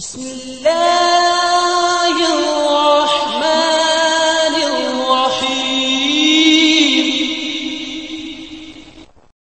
بسم اللہ الرحمن الرحیم۔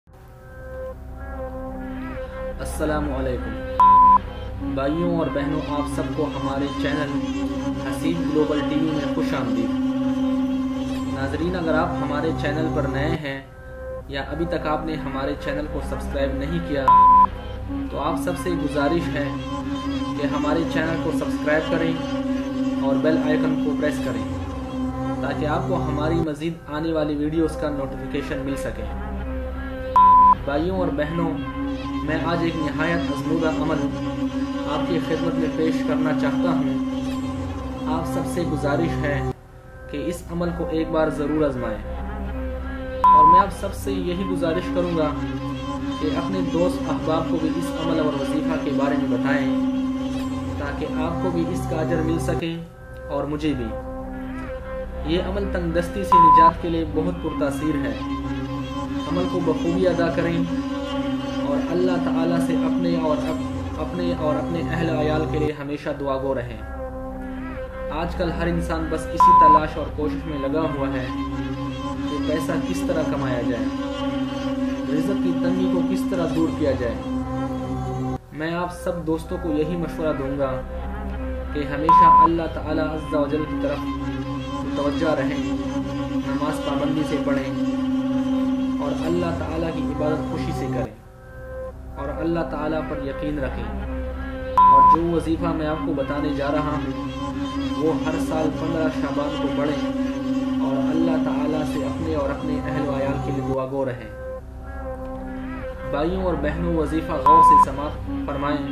السلام علیکم بھائیوں اور بہنوں، آپ سب کو ہمارے چینل حسیب گلوبل ٹی وی میں خوش آمدید۔ ناظرین، اگر آپ ہمارے چینل پر نئے ہیں یا ابھی تک آپ نے ہمارے چینل کو سبسکرائب نہیں کیا تو آپ سب سے گزارش ہے کہ ہمارے چینل کو سبسکرائب کریں اور بیل آئیکن کو پریس کریں تاکہ آپ کو ہماری مزید آنے والی ویڈیوز کا نوٹیفیکیشن مل سکے۔ بھائیوں اور بہنوں، میں آج ایک نہایت آزمودہ عمل آپ کی خدمت میں پیش کرنا چاہتا ہوں۔ آپ سب سے گزارش ہے کہ اس عمل کو ایک بار ضرور آزمائیں، اور میں آپ سب سے یہی گزارش کروں گا کہ اپنے دوست احباب کو بھی اس عمل اور وظیفہ کے بارے میں بتائیں تاکہ آپ کو بھی اس کا اجر مل سکے اور مجھے بھی۔ یہ عمل تنگ دستی سے نجات کے لیے بہت پرتاثیر ہے۔ عمل کو بخوبی ادا کریں اور اللہ تعالیٰ سے اپنے اور اپنے اہل عیال کے لیے ہمیشہ دعا گو رہیں۔ آج کل ہر انسان بس اسی تلاش اور کوشش میں لگا ہوا ہے کہ پیسہ کس طرح کمایا جائے، رزق کی تنگی کو کس طرح دور کیا جائے۔ میں آپ سب دوستوں کو یہی مشورہ دوں گا کہ ہمیشہ اللہ تعالیٰ عز و جل کی طرف متوجہ رہیں، نماز پابندی سے پڑھیں اور اللہ تعالیٰ کی عبادت خوشی سے کریں اور اللہ تعالیٰ پر یقین رکھیں۔ اور جو وظیفہ میں آپ کو بتانے جا رہا ہوں وہ ہر سال 15 شعبان کو پڑھیں اور اللہ تعالیٰ سے اپنے اور اپنے اہل و عیال کے لیے دعا گو رہیں۔ بھائیوں اور بہنوں، وظیفہ غور سے سماعت فرمائیں۔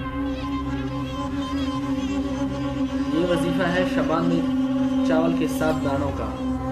یہ وظیفہ ہے شعبان میں چاول کے 7 دانوں کا۔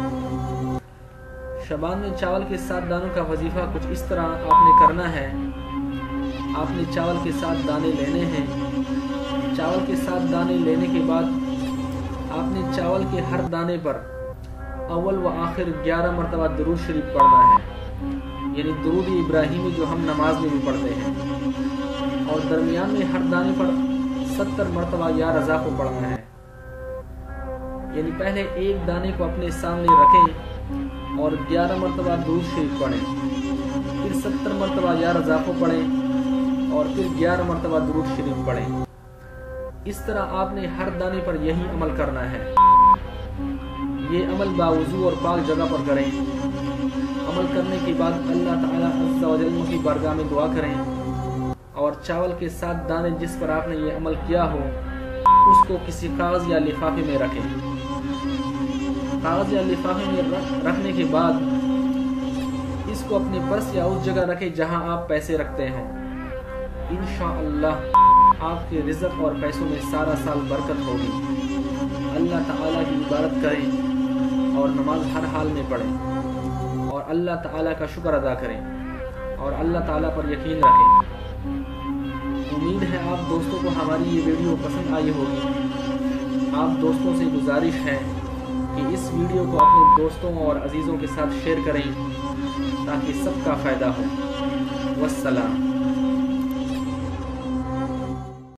شعبان میں چاول کے 7 دانوں کا وظیفہ کچھ اس طرح آپ نے کرنا ہے۔ آپ نے چاول کے 7 دانے لینے ہیں۔ چاول کے 7 دانے لینے کے بعد آپ نے چاول کے ہر دانے پر اول و آخر 11 مرتبہ درود شریف پڑھنا ہے، یعنی درود ابراہیمی جو ہم نماز میں بھی پڑھتے ہیں، اور درمیان میں ہر دانے پر 70 مرتبہ یا رضا کو پڑھنا ہے۔ یعنی پہلے ایک دانے کو اپنے سامنے رکھیں اور 11 مرتبہ درود شریف پڑھیں، پھر 70 مرتبہ یا رضا کو پڑھیں اور پھر 11 مرتبہ درود شریف پڑھیں۔ اس طرح آپ نے ہر دانے پر یہی عمل کرنا ہے۔ یہ عمل باوضو اور پاک جگہ پر کریں۔ عمل کرنے کے بعد اللہ تعالیٰ عز و جل کی بارگاہ میں دعا کریں اور چاول کے 7 دانے جس پر آپ نے یہ عمل کیا ہو اس کو کسی کاغذ یا لفافے میں رکھیں۔ کاغذ یا لفافے میں رکھنے کے بعد اس کو اپنے پرس یا اس جگہ رکھیں جہاں آپ پیسے رکھتے ہیں۔ انشاءاللہ آپ کے رزق اور پیسوں میں سارا سال برکت ہوگی۔ اللہ تعالیٰ کی عبادت کریں اور نماز ہر حال میں پڑھیں اور اللہ تعالیٰ کا شکر ادا کریں اور اللہ تعالیٰ پر یقین رکھیں۔ امید ہے آپ دوستوں کو ہماری یہ ویڈیو پسند آئی ہوگی۔ آپ دوستوں سے گزارش ہے کہ اس ویڈیو کو اپنے دوستوں اور عزیزوں کے ساتھ شیئر کریں تاکہ سب کا فائدہ ہو۔ والسلام۔